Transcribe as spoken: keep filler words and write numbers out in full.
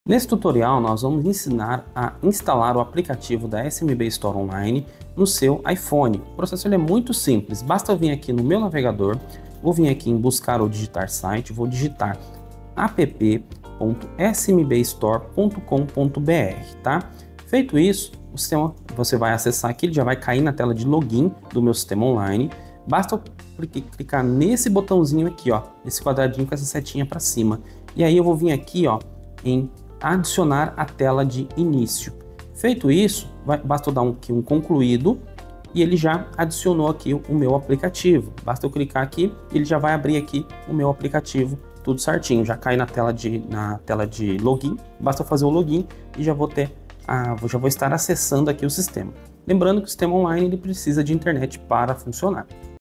Nesse tutorial, nós vamos ensinar a instalar o aplicativo da S M B Store Online no seu iPhone. O processo ele é muito simples, basta eu vir aqui no meu navegador, vou vir aqui em buscar ou digitar site, vou digitar app ponto s m b store ponto com ponto b r, tá? Feito isso, o sistema, você vai acessar aqui, ele já vai cair na tela de login do meu sistema online. Basta eu clicar nesse botãozinho aqui, ó, esse quadradinho com essa setinha para cima. E aí eu vou vir aqui, ó, em adicionar a tela de início. Feito isso, vai, basta eu dar um, aqui um concluído e ele já adicionou aqui o meu aplicativo. Basta eu clicar aqui, ele já vai abrir aqui o meu aplicativo, tudo certinho. Já cai na tela de, na tela de login, basta eu fazer o login e já vou ter a, já vou estar acessando aqui o sistema. Lembrando que o sistema online ele precisa de internet para funcionar.